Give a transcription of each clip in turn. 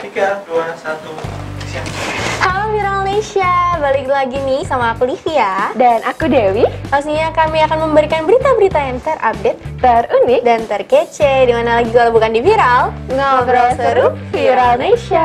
3, 2, 1, siap. Halo Viral Indonesia, balik lagi nih sama aku Livia dan aku Dewi. Pastinya kami akan memberikan berita-berita yang terupdate, terunik, dan terkece. Dimana lagi kalau bukan di Viral, ngobrol seru Viral Indonesia.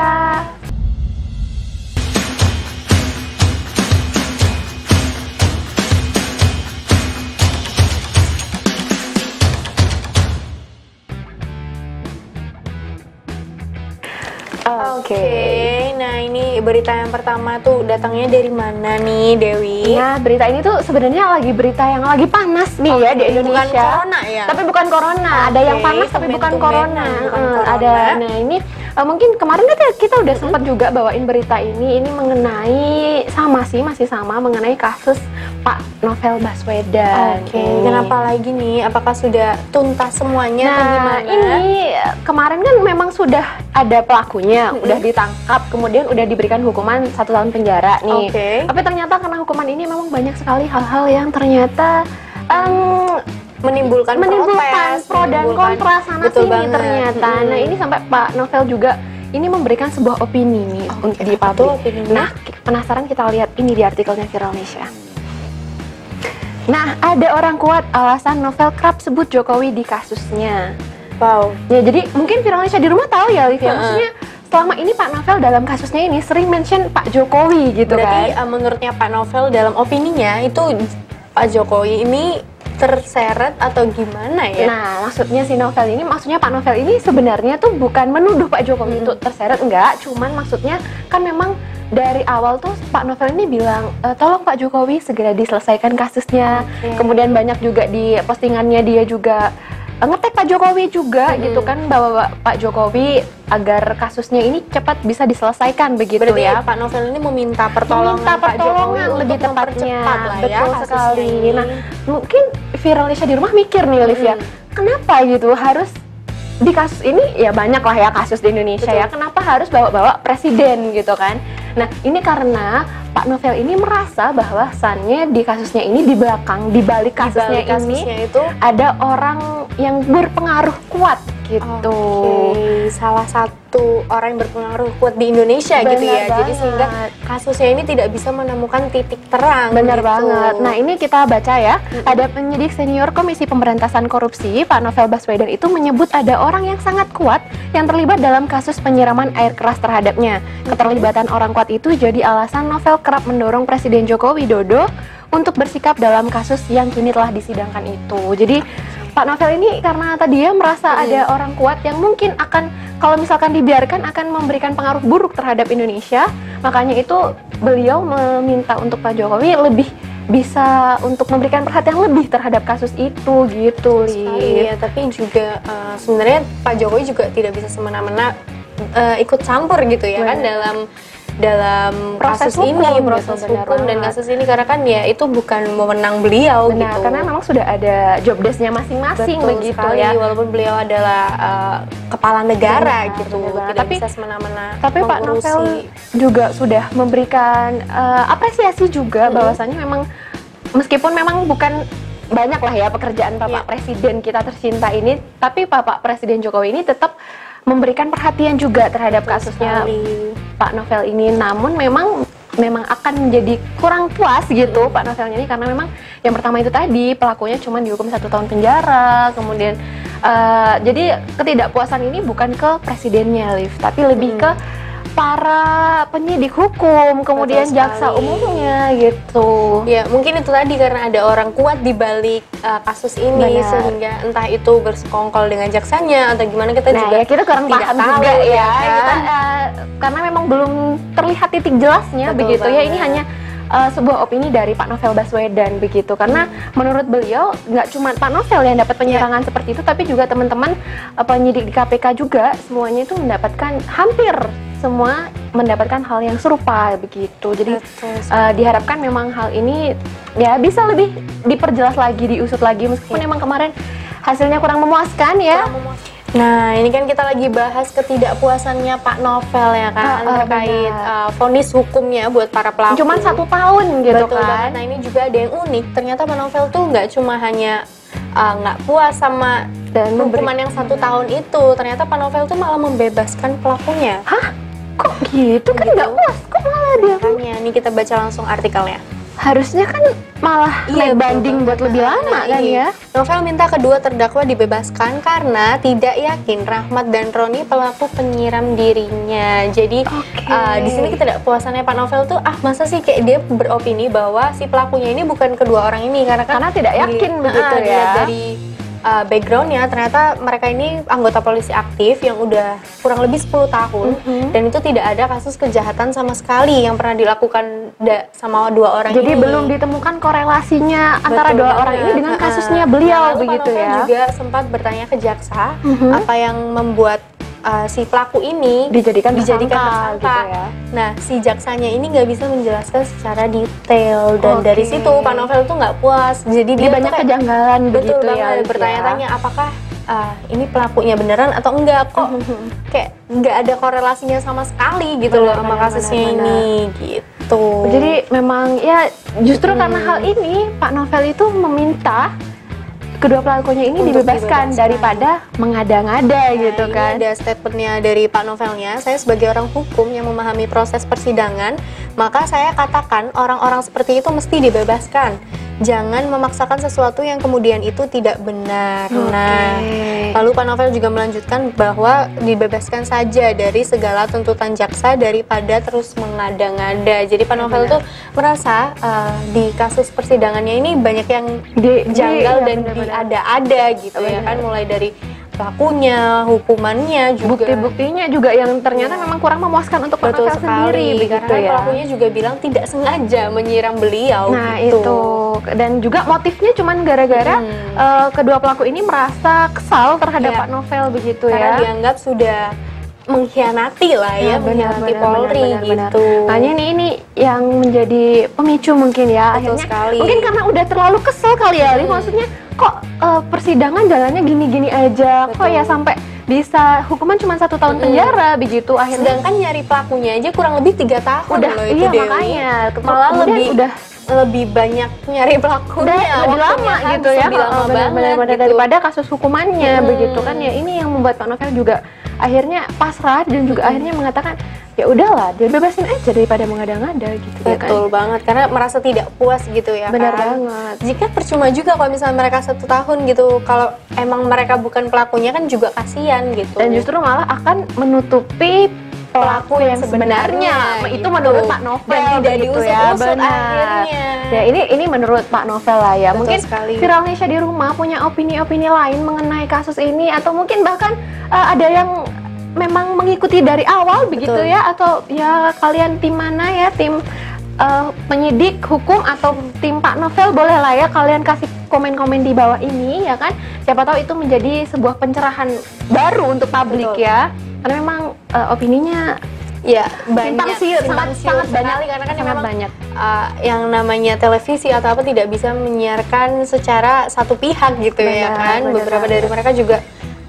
Oke, nah ini berita yang pertama tuh datangnya dari mana nih Dewi? Nah, berita ini tuh sebenarnya lagi berita yang lagi panas nih ya di Indonesia. Bukan corona ya? Tapi bukan corona, ada yang panas tapi bukan corona. Ada, nah ini mungkin kemarin kita udah sempat juga bawain berita ini mengenai masih sama mengenai kasus Pak Novel Baswedan. Oke, kenapa lagi nih? Apakah sudah tuntas semuanya atau gimana? Ini kemarin kan memang sudah ada pelakunya, udah ditangkap, kemudian udah diberikan hukuman 1 tahun penjara nih. Tapi ternyata karena hukuman ini memang banyak sekali hal-hal yang ternyata menimbulkan protes, pro dan kontra sana sini ternyata. Nah ini sampai Pak Novel juga ini memberikan sebuah opini nih untuk di publik. Nah penasaran, kita lihat ini di artikelnya Viral Indonesia. Nah, ada orang kuat alasan Novel kerap sebut Jokowi di kasusnya. Wow. Ya, jadi mungkin Viral Indonesia di rumah tahu ya, Livia. Maksudnya selama ini Pak Novel dalam kasusnya ini sering mention Pak Jokowi gitu. Berarti menurutnya Pak Novel dalam opininya itu Pak Jokowi ini terseret atau gimana ya? Nah, maksudnya Pak Novel ini sebenarnya tuh bukan menuduh Pak Jokowi itu terseret, enggak. Cuman maksudnya kan memang dari awal tuh Pak Novel ini bilang tolong Pak Jokowi segera diselesaikan kasusnya. Kemudian banyak juga di postingannya dia juga ngetek Pak Jokowi juga gitu kan, bahwa Pak Jokowi agar kasusnya ini cepat bisa diselesaikan begitu. Berarti ya. Pak Novel ini meminta pertolongan Pak Jokowi lebih tepatnya. Betul sekali. Nah, mungkin Viral Indonesia di rumah mikir nih Olivia, kenapa gitu harus di kasus ini, ya banyak lah ya kasus di Indonesia ya, kenapa harus bawa-bawa presiden gitu kan. Nah ini karena Pak Novel ini merasa bahwasannya di kasusnya ini, di balik kasusnya ini itu ada orang yang berpengaruh kuat gitu. Salah satu orang yang berpengaruh kuat di Indonesia. Bener gitu ya banget. Jadi sehingga kasusnya ini tidak bisa menemukan titik terang. Benar gitu. banget. Nah ini kita baca ya, ada penyidik senior Komisi Pemberantasan Korupsi Pak Novel Baswedan itu menyebut ada orang yang sangat kuat yang terlibat dalam kasus penyiraman air keras terhadapnya. Keterlibatan orang kuat itu jadi alasan Novel kerap mendorong Presiden Joko Widodo untuk bersikap dalam kasus yang kini telah disidangkan itu. Jadi Pak Novel ini karena tadi dia merasa ada orang kuat yang mungkin akan, kalau misalkan dibiarkan, akan memberikan pengaruh buruk terhadap Indonesia. Makanya itu beliau meminta untuk Pak Jokowi lebih bisa untuk memberikan perhatian lebih terhadap kasus itu gitu. Iya, tapi juga sebenarnya Pak Jokowi juga tidak bisa semena-mena ikut campur gitu ya kan dalam proses kasus hukum, ini, proses hukum dan kasus ini, karena kan ya itu bukan wewenang beliau. Benar, gitu. Karena memang sudah ada job desk-nya masing-masing begitu sekali, ya. Walaupun beliau adalah kepala negara gitu, tidak tapi bisa semena-mena. Tapi Pak Novel juga sudah memberikan apresiasi juga bahwasannya memang meskipun memang bukan banyak lah ya pekerjaan Bapak Presiden kita tercinta ini, tapi Bapak Presiden Jokowi ini tetap memberikan perhatian juga terhadap kasusnya Pak Novel ini. Namun memang akan menjadi kurang puas gitu Pak Novelnya ini, karena memang yang pertama itu tadi pelakunya cuma dihukum 1 tahun penjara. Kemudian jadi ketidakpuasan ini bukan ke presidennya, Liv, tapi lebih ke para penyidik hukum, kemudian jaksa umumnya gitu. Ya mungkin itu tadi karena ada orang kuat di balik kasus ini. Sehingga entah itu bersekongkol dengan jaksanya atau gimana, kita juga kita kurang paham juga ya. Karena memang belum terlihat titik jelasnya. Betul begitu banget. Ya ini hanya sebuah opini dari Pak Novel Baswedan begitu, karena menurut beliau nggak cuma Pak Novel yang dapat penyerangan seperti itu, tapi juga teman-teman penyidik di KPK juga semuanya itu mendapatkan, hampir semua mendapatkan hal yang serupa begitu. Jadi diharapkan memang hal ini ya bisa lebih diperjelas lagi, diusut lagi, meskipun memang kemarin hasilnya kurang memuaskan ya. Nah, ini kan kita lagi bahas ketidakpuasannya Pak Novel ya kan, terkait vonis hukumnya buat para pelaku. Cuman 1 tahun gitu. Betul kan. Nah, ini juga ada yang unik. Ternyata Pak Novel tuh nggak cuma hanya nggak puas sama hukuman yang 1 tahun itu. Ternyata Pak Novel tuh malah membebaskan pelakunya. Hah? gitu kan nggak puas, kok malah dia Makanya nih kita baca langsung artikelnya. harusnya kan malah naik betul banding banget. buat lebih lama kan ini. ya. Novel minta kedua terdakwa dibebaskan karena tidak yakin Rahmat dan Roni pelaku penyiram dirinya. Jadi Oke. di sini ketidakpuasannya Pak Novel tuh masa sih kayak dia beropini bahwa si pelakunya ini bukan kedua orang ini karena tidak yakin begitu ya. dilihat dari backgroundnya ternyata mereka ini anggota polisi aktif yang udah kurang lebih 10 tahun dan itu tidak ada kasus kejahatan sama sekali yang pernah dilakukan sama dua orang Jadi ini. belum ditemukan korelasinya antara Betul dua banget. orang ini dengan kasusnya beliau Lalu begitu Pak Novel ya. juga sempat bertanya ke jaksa apa yang membuat si pelaku ini Dijadikan tersangka tersangka gitu ya. Nah, si jaksanya ini nggak bisa menjelaskan secara detail dan Oke. dari situ Pak Novel tuh nggak puas. Jadi Dia banyak tuh kayak- kejanggalan betul begitu ya. banget, Liv, bertanya-tanya apakah ini pelakunya beneran atau enggak, kok kayak nggak ada korelasinya sama sekali gitu loh sama Benar, kasusnya benar, ini gitu. Jadi memang ya justru karena hal ini Pak Novel itu meminta kedua pelakunya ini Untuk dibebaskan dibebaskan. daripada mengada-ngada gitu Ini kan. ada statementnya dari Pak Novelnya. Saya sebagai orang hukum yang memahami proses persidangan, maka saya katakan orang-orang seperti itu mesti dibebaskan. Jangan memaksakan sesuatu yang kemudian itu tidak benar. Nah, lalu Pak Novel juga melanjutkan bahwa dibebaskan saja dari segala tuntutan jaksa daripada terus mengada-ngada. Jadi Pak Novel tuh merasa di kasus persidangannya ini banyak yang janggal dan diada-ada gitu ya kan, mulai dari pelakunya, hukumannya juga. Bukti-buktinya juga yang ternyata memang kurang memuaskan untuk Pak Betul Novel sendiri sekali, begitu karena ya. pelakunya juga bilang tidak sengaja menyiram beliau. Nah gitu. itu, dan juga motifnya cuman gara-gara kedua pelaku ini merasa kesal terhadap Iya. Pak Novel begitu Karena ya. dianggap sudah mengkhianati lah ya, mengkhianati Polri gitu. Hanya ini yang menjadi pemicu mungkin ya. Betul Akhirnya sekali. mungkin karena udah terlalu kesel kali ya, Liv. Maksudnya kok persidangan jalannya gini-gini aja, kok ya sampai bisa hukuman cuma 1 tahun penjara begitu. Akhirnya Sedangkan nyari pelakunya aja kurang lebih 3 tahun udah loh itu iya Dewi. makanya Malah kemudian lebih banyak nyari pelakunya, lebih lama waktunya gitu habis ya, lebih lama banget benar-benar gitu. daripada kasus hukumannya begitu kan ya. Ini yang membuat Pak Novel juga akhirnya pasrah dan juga akhirnya mengatakan ya udahlah dia bebasin aja daripada mengada-ngada gitu ya kan. Betul banget, karena merasa tidak puas gitu ya. Benar kan? banget. Jika percuma juga kalau misalnya mereka 1 tahun gitu, kalau emang mereka bukan pelakunya kan juga kasihan gitu. Dan justru malah akan menutupi pelaku yang sebenarnya. gitu. Itu menurut Pak Novel Dan tidak begitu diusut-usut benar. akhirnya. Ya ini menurut Pak Novel lah ya. Betul Mungkin sekali. Viral Nesya di rumah punya opini-opini lain mengenai kasus ini, atau mungkin bahkan ada yang memang mengikuti dari awal begitu Betul. ya, atau ya kalian tim mana ya, tim penyidik hukum atau tim Pak Novel, boleh lah ya kalian kasih komen-komen di bawah ini ya kan. Siapa tahu itu menjadi sebuah pencerahan baru untuk publik. Betul. Ya, karena memang opininya Ya simpang banyak, siur, simpang siur sangat banyak sekali, karena kan sangat memang banyak. yang namanya televisi atau apa tidak bisa menyiarkan secara satu pihak gitu ya Benar, kan. benar Beberapa banget. dari mereka juga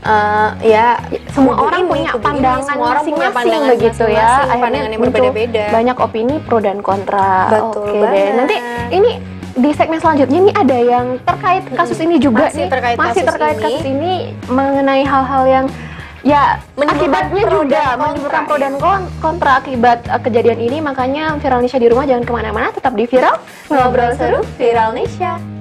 ya Semua kubu orang ini, punya kubu ini, pandangan semua orang punya masing-masing pandangan begitu ya. masing-masing, pandangan yang muncul berbeda-beda. banyak opini pro dan kontra. Betul Oke banget. deh. Nanti ini di segmen selanjutnya nih ada yang terkait kasus ini juga Masih nih. terkait Masih kasus terkait ini. kasus ini mengenai hal-hal yang ya Menimbulkan akibatnya pro juga dan kontra, menimbulkan pro ya. dan kontra akibat kejadian ini. Makanya Viral Nesya di rumah jangan kemana-mana, tetap di Viral, ngobrol seru Viral Nesya.